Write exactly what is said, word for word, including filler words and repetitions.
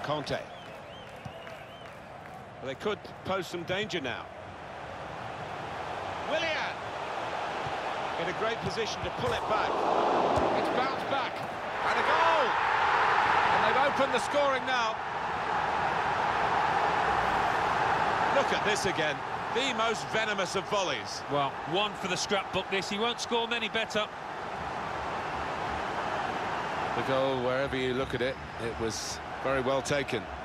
Conte. Well, they could pose some danger now. Willian! In a great position to pull it back. It's bounced back. And a goal! And they've opened the scoring now. Look at this again. The most venomous of volleys. Well, one for the scrapbook this. He won't score many better. The goal, wherever you look at it, it was very well taken.